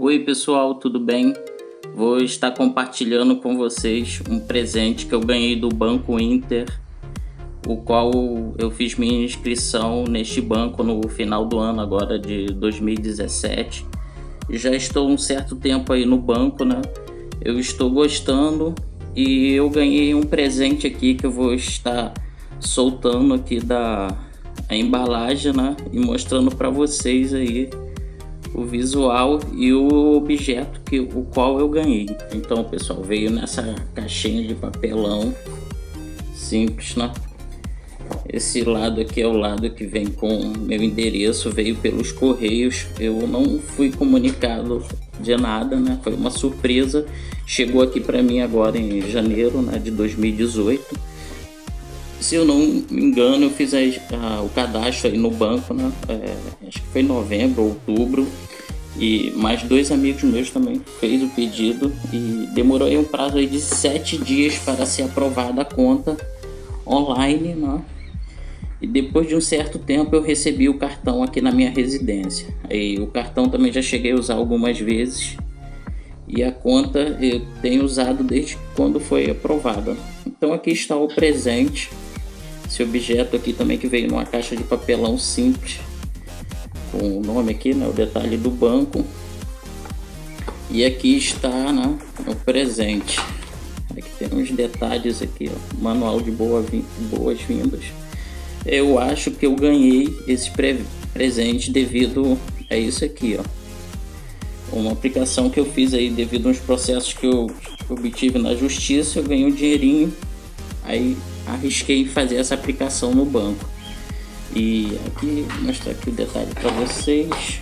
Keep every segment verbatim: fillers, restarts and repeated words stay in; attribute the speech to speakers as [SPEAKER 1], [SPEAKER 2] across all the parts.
[SPEAKER 1] Oi pessoal, tudo bem? Vou estar compartilhando com vocês um presente que eu ganhei do Banco Inter, o qual eu fiz minha inscrição neste banco no final do ano agora de dois mil e dezessete. Já estou um certo tempo aí no banco, né? Eu estou gostando e eu ganhei um presente aqui que eu vou estar soltando aqui da a embalagem, né? E mostrando para vocês aí o visual e o objeto que o qual eu ganhei. Então pessoal, veio nessa caixinha de papelão simples, né? Esse lado aqui é o lado que vem com meu endereço, veio pelos correios. Eu não fui comunicado de nada, né? Foi uma surpresa. Chegou aqui para mim agora em janeiro, né, de dois mil e dezoito. Se eu não me engano, eu fiz a, a, o cadastro aí no banco, né? É, acho que foi em novembro, outubro. E mais dois amigos meus também fez o pedido e demorou aí um prazo aí de sete dias para ser aprovada a conta online, né? E depois de um certo tempo eu recebi o cartão aqui na minha residência. Aí o cartão também já cheguei a usar algumas vezes e a conta eu tenho usado desde quando foi aprovada. Então aqui está o presente. Esse objeto aqui também que veio numa caixa de papelão simples, com o nome aqui, né, o detalhe do banco. E aqui está, né, o presente. Aqui tem uns detalhes aqui, ó, manual de boas-vindas. Eu acho que eu ganhei esse pre presente devido a isso aqui, ó. Uma aplicação que eu fiz aí devido a uns processos que eu obtive na justiça. Eu ganhei um dinheirinho, aí arrisquei em fazer essa aplicação no banco. E aqui, mostrar aqui o detalhe para vocês.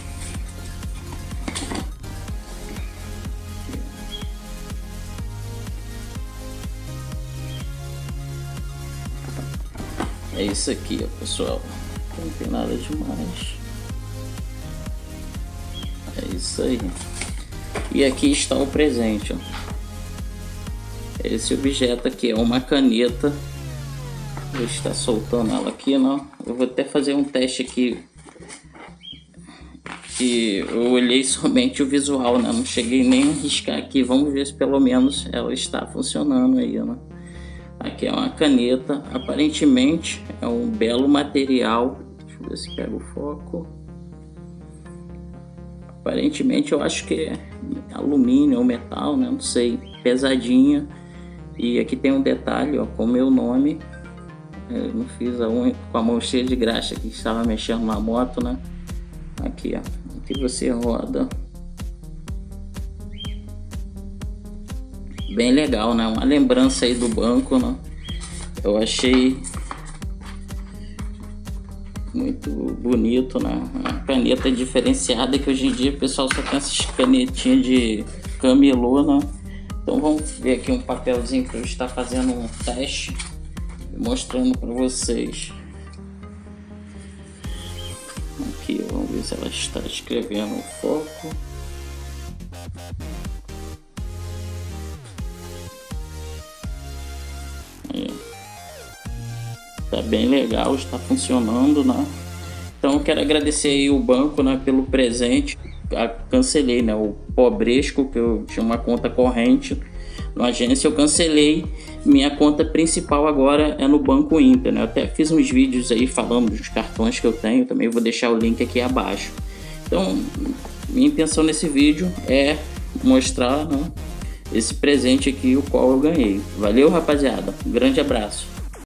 [SPEAKER 1] É isso aqui, ó, pessoal. Não tem nada demais. É isso aí. E aqui está o presente, ó. Esse objeto aqui é uma caneta. Vou estar soltando ela aqui, não. Eu vou até fazer um teste aqui. E eu olhei somente o visual, né? Não cheguei nem a arriscar aqui. Vamos ver se pelo menos ela está funcionando aí, né? Aqui é uma caneta. Aparentemente é um belo material. Deixa eu ver se pega o foco. Aparentemente eu acho que é alumínio ou metal, né? Não sei. Pesadinha. E aqui tem um detalhe, ó, com o meu nome. Eu não fiz a unha com a mão cheia de graxa que estava mexendo na moto, né? Aqui, ó. Aqui você roda. Bem legal, né? Uma lembrança aí do banco, né? Eu achei muito bonito, né? Uma caneta diferenciada que hoje em dia o pessoal só tem essas canetinhas de camelô, né? Então vamos ver aqui um papelzinho que eu estou fazendo um teste, mostrando para vocês. Aqui, vamos ver se ela está escrevendo o foco. Aí. Tá bem legal, está funcionando, né? Então eu quero agradecer aí o banco, né, pelo presente. Eu cancelei, né, o Pobresco, que eu tinha uma conta corrente na agência, eu cancelei. Minha conta principal agora é no Banco Inter, né? Eu até fiz uns vídeos aí falando dos cartões que eu tenho, também vou deixar o link aqui abaixo. Então, minha intenção nesse vídeo é mostrar, né, esse presente aqui, o qual eu ganhei. Valeu, rapaziada, um grande abraço.